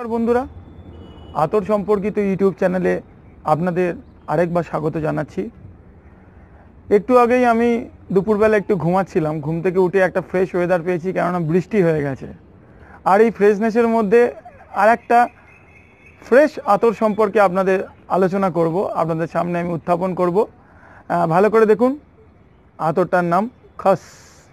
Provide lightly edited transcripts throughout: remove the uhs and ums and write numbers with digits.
বন্ধুরা, আতর সম্পর্কিত ইউটিউব চ্যানেলে আপনাদের আরেকবার স্বাগত জানাচ্ছি। একটু আগেই আমি দুপুরবেলা একটু ঘুমাচ্ছিলাম, ঘুম থেকে উঠে একটা ফ্রেশ ওয়েদার পেয়েছি, কেননা বৃষ্টি হয়ে গেছে। আর এই ফ্রেশনেসের মধ্যে আর একটা ফ্রেশ আতর সম্পর্কে আপনাদের আলোচনা করব, আপনাদের সামনে আমি উত্থাপন করব। ভালো করে দেখুন, আতরটার নাম খাস।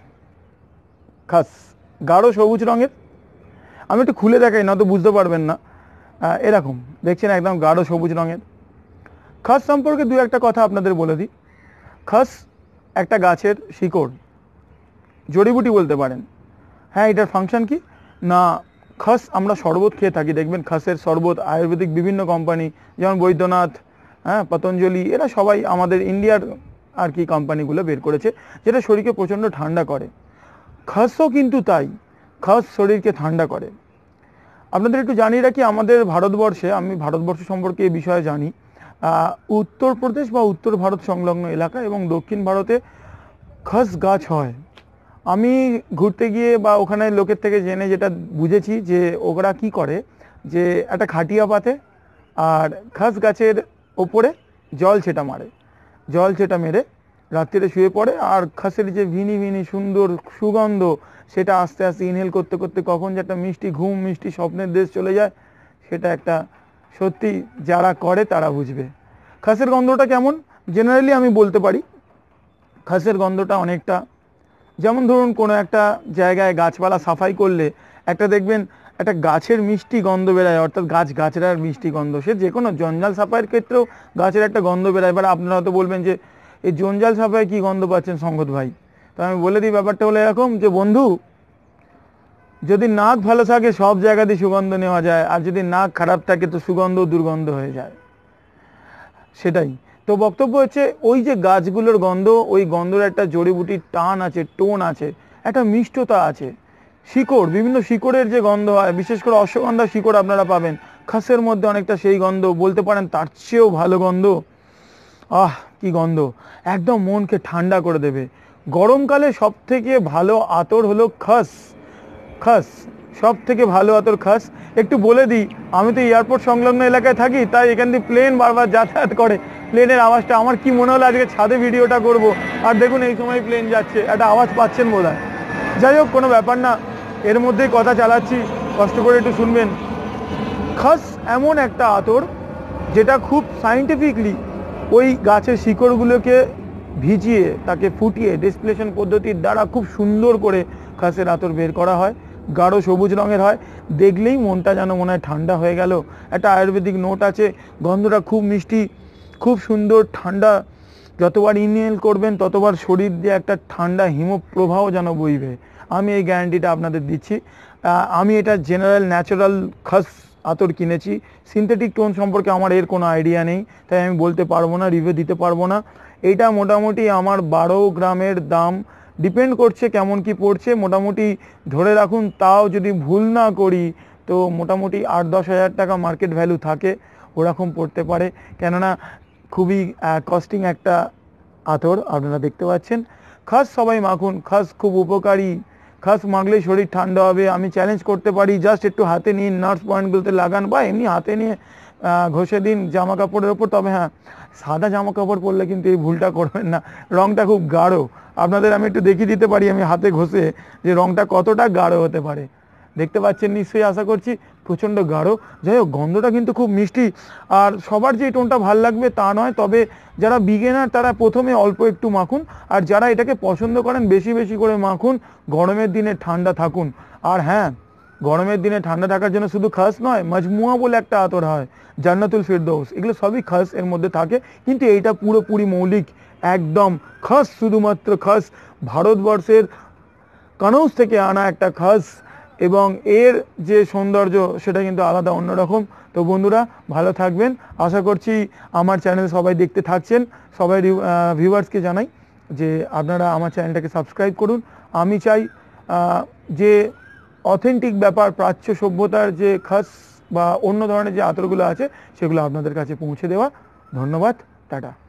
খাস গাঢ় সবুজ রঙের। আমি একটু খুলে দেখাই, না তো বুঝতে পারবেন না। এরকম দেখছেন, একদম গাঢ় সবুজ রঙের। খাস সম্পর্কে দু একটা কথা আপনাদের বলে দিই। খাস একটা গাছের শিকড়, জড়িবুটি বলতে পারেন। হ্যাঁ, এটার ফাংশন কি না, খাস আমরা শরবত খেয়ে থাকি, দেখবেন খাসের শরবত আয়ুর্বেদিক বিভিন্ন কোম্পানি, যেমন বৈদ্যনাথ, পতঞ্জলি, এরা সবাই আমাদের ইন্ডিয়ার আর কি কোম্পানিগুলো বের করেছে, যেটা শরীরকে প্রচণ্ড ঠান্ডা করে। খাসও কিন্তু তাই, খাস শরীরকে ঠান্ডা করে। আপনাদের একটু জানিয়ে রাখি, আমাদের ভারতবর্ষে, আমি ভারতবর্ষ সম্পর্কে এই বিষয়ে জানি, উত্তরপ্রদেশ বা উত্তর ভারত সংলগ্ন এলাকা এবং দক্ষিণ ভারতে খাস গাছ হয়। আমি ঘুরতে গিয়ে বা ওখানে লোকের থেকে জেনে যেটা বুঝেছি, যে ওরা কি করে, যে একটা খাটিয়া পাতে আর খাস গাছের ওপরে জল ছেটা মারে, জল ছেটা মেরে রাত্রিরে শুয়ে পড়ে, আর খাসের যে ভিনি ভিনি সুন্দর সুগন্ধ, সেটা আস্তে আস্তে ইনহেল করতে করতে কখন যে একটা মিষ্টি ঘুম, মিষ্টি স্বপ্নের দেশ চলে যায়, সেটা একটা সত্যি যারা করে তারা বুঝবে। খাসের গন্ধটা কেমন জেনারেলি আমি বলতে পারি, খাসের গন্ধটা অনেকটা যেমন ধরুন কোনো একটা জায়গায় গাছপালা সাফাই করলে একটা দেখবেন একটা গাছের মিষ্টি গন্ধ বেরোয়, অর্থাৎ গাছড়ার মিষ্টি গন্ধ। সে যে কোনো জঞ্জাল সাফাইয়ের ক্ষেত্রেও গাছের একটা গন্ধ বেরোয়। এবার আপনারা হয়তো বলবেন যে এই জঞ্জাল সাফাই কি গন্ধ পাচ্ছেন সঙ্গত ভাই? তো আমি বলে দিই, ব্যাপারটা হলো এরকম, যে বন্ধু, যদি নাক ভালো থাকে সব জায়গাতে সুগন্ধ নেওয়া যায়, আর যদি নাক খারাপ থাকে তো সুগন্ধ দুর্গন্ধ হয়ে যায়। সেটাই তো বক্তব্য হচ্ছে, ওই যে গাছগুলোর গন্ধ, ওই গন্ধের একটা জড়িবুটির টান আছে, টোন আছে, একটা মিষ্টতা আছে। শিকড়, বিভিন্ন শিকড়ের যে গন্ধ হয়, বিশেষ করে অশ্বগন্ধা শিকড় আপনারা পাবেন, খাসের মধ্যে অনেকটা সেই গন্ধ, বলতে পারেন তার চেয়েও ভালো গন্ধ। কি গন্ধ, একদম মনকে ঠান্ডা করে দেবে। গরমকালে সব থেকে ভালো আতর হলো খাস। খাস সব থেকে ভালো আতর খাস। একটু বলে দিই, আমি তো এয়ারপোর্ট সংলগ্ন এলাকায় থাকি, তাই এখান দিয়ে প্লেন বারবার যাতায়াত করে, প্লেনের আওয়াজটা আমার কি মনে হলো আজকে ছাদে ভিডিওটা করব, আর দেখুন এই সময় প্লেন যাচ্ছে, একটা আওয়াজ পাচ্ছেন বোধহয়। যাই হোক, কোনো ব্যাপার না, এর মধ্যেই কথা চালাচ্ছি, কষ্ট করে একটু শুনবেন। খাস এমন একটা আতর যেটা খুব সায়েন্টিফিকলি ওই গাছের শিকড়গুলোকে ভিজিয়ে তাকে ফুটিয়ে ডিস্টিলেশন পদ্ধতির দ্বারা খুব সুন্দর করে খাসের আতর বের করা হয়। গাঢ় সবুজ রঙের হয়, দেখলেই মনটা যেন মনে হয় ঠান্ডা হয়ে গেল। একটা আয়ুর্বেদিক নোট আছে, গন্ধটা খুব মিষ্টি, খুব সুন্দর, ঠান্ডা। যতবার ইনহেল করবেন ততবার শরীর দিয়ে একটা ঠান্ডা হিমপ্রবাহ যেন বইবে, আমি এই গ্যারান্টিটা আপনাদের দিচ্ছি। আমি এটা জেনারেল ন্যাচারাল খাস আতর কিনেছি। সিনথেটিক টোন সম্পর্কে আমার এর কোনো আইডিয়া নেই, তাই আমি বলতে পারবো না, রিভিউ দিতে পারবো না। এইটা মোটামুটি আমার 12 গ্রামের দাম, ডিপেন্ড করছে কেমন কি পড়ছে, মোটামুটি ধরে রাখুন, তাও যদি ভুল না করি তো মোটামুটি 8-10 হাজার টাকা মার্কেট ভ্যালু থাকে, ওরকম পড়তে পারে। কেননা খুবই কস্টিং একটা আতর, আপনারা দেখতে পাচ্ছেন। খাস সবাই মাখুন, খাস খুব উপকারী, খাস মাখলেই শরীর ঠান্ডা হবে। আমি চ্যালেঞ্জ করতে পারি, জাস্ট একটু হাতে নিন, নার্ভ পয়েন্টগুলোতে লাগান, বা এমনি হাতে নিয়ে ঘষে দিন জামা কাপড়ের ওপর। তবে হ্যাঁ, সাদা জামা কাপড় পরলে কিন্তু এই ভুলটা করবেন না, রঙটা খুব গাঢ়। আপনাদের আমি একটু দেখিয়ে দিতে পারি আমি হাতে ঘষে, যে রঙটা কতটা গাঢ় হতে পারে। দেখতে পাচ্ছেন নিশ্চয়ই, আশা করছি, প্রচণ্ড গাঢ়। যাই হোক, গন্ধটা কিন্তু খুব মিষ্টি। আর সবার যে টোনটা ভাল লাগবে তা নয়, তবে যারা বিগিনার তারা প্রথমে অল্প একটু মাখুন, আর যারা এটাকে পছন্দ করেন বেশি বেশি করে মাখুন। গরমের দিনে ঠান্ডা থাকুন। আর হ্যাঁ, গরমের দিনে ঠান্ডা থাকার জন্য শুধু খাস নয়, মজমুয়া বলে একটা আতর হয়, জান্নাতুল ফিরদৌস, এগুলো সবই খাস এর মধ্যে থাকে। কিন্তু এইটা পুরোপুরি মৌলিক, একদম খাস, শুধুমাত্র খাস, ভারতবর্ষের কানৌজ থেকে আনা একটা খাস, এবং এর যে সৌন্দর্য সেটা কিন্তু আলাদা, অন্যরকম। তো বন্ধুরা, ভালো থাকবেন। আশা করছি আমার চ্যানেল সবাই দেখতে থাকছেন। সবাই ভিউয়ার্সকে জানাই যে আপনারা আমার চ্যানেলটাকে সাবস্ক্রাইব করুন। আমি চাই যে অথেন্টিক ব্যাপার, প্রাচ্য সভ্যতার যে খাস বা অন্য ধরনের যে আতরগুলো আছে সেগুলো আপনাদের কাছে পৌঁছে দেওয়া। ধন্যবাদ, টাটা।